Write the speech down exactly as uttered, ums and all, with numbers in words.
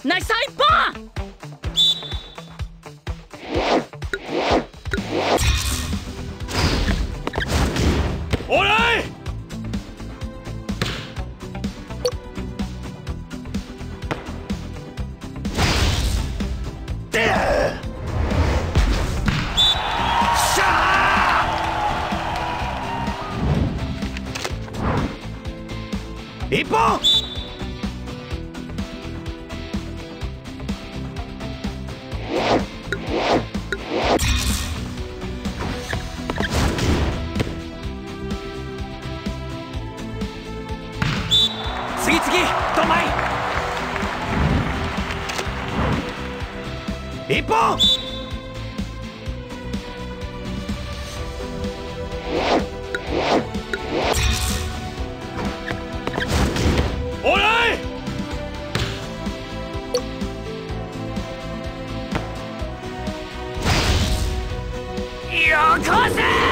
ナイス一本。 オーライ。でしゃー一本。次々ドマイ一本。オーライ。よこせ。